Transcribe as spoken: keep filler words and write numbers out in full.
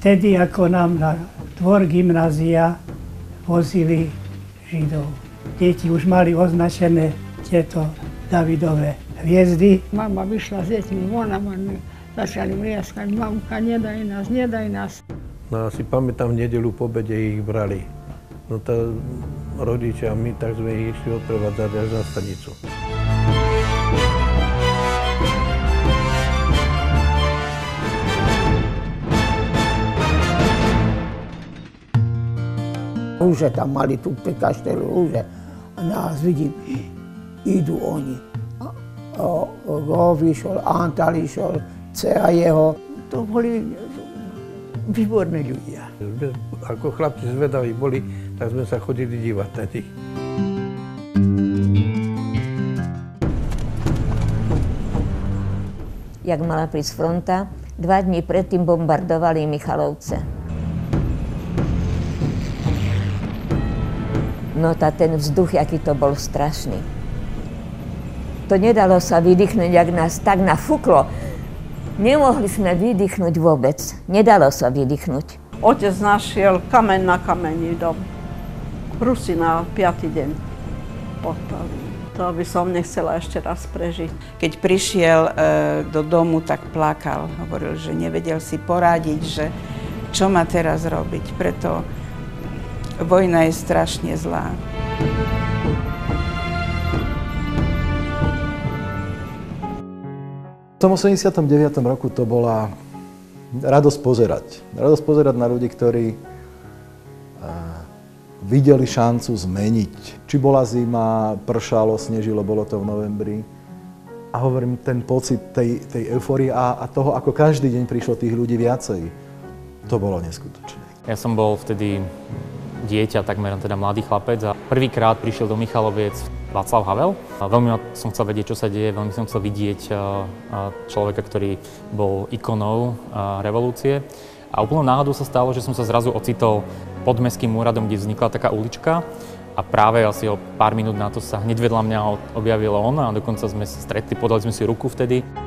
vtedy, ako nám na dvor gymnázia vozili Židov. Deti už mali označené tieto Davidové hviezdy. Mama vyšla s deťmi von a oni začali mrieskať. Mamka, nedaj nás, nedaj nás. No, si pamätám, v nedeľu po obede ich brali. No to rodičia, my tak sme ich išli odprevádzať až na stanicu. Rúže tam mali tu pri kaštelu rúže a nás vidím, idú oni. Rov išiel, Antal išiel, dcera jeho. To boli výborní ľudia. Ako chlapci zvedaví boli, tak sme sa chodili dívať na nich. Jak mala prísť fronta, dva dní predtým bombardovali Michalovce. No tá ten vzduch, aký to bol strašný. To nedalo sa vydýchnuť, jak nás tak nafúklo. Nemohli sme vydýchnuť vôbec. Nedalo sa vydýchnuť. Otec našiel kameň na kameni dom. Rusi na piatý deň podpalili. To by som nechcela ešte raz prežiť. Keď prišiel e, do domu, tak plakal. Hovoril, že nevedel si poradiť, že čo má teraz robiť. Preto vojna je strašne zlá. V tom osemdesiatom deviatom roku to bola radosť pozerať. Radosť pozerať na ľudí, ktorí videli šancu zmeniť. Či bola zima, pršalo, snežilo, bolo to v novembri. A hovorím, ten pocit tej, tej eufórie a, a toho, ako každý deň prišlo tých ľudí viacej, to bolo neskutočné. Ja som bol vtedy dieťa, takmer teda mladý chlapec a prvýkrát prišiel do Michaloviec Václav Havel. A veľmi som chcel vedieť, čo sa deje, veľmi som chcel vidieť človeka, ktorý bol ikonou revolúcie. A úplnou náhodou sa stalo, že som sa zrazu ocitol pod Mestským úradom, kde vznikla taká ulička. A práve asi o pár minút na to sa hneď vedľa mňa objavil on a dokonca sme sa stretli, podali sme si ruku vtedy.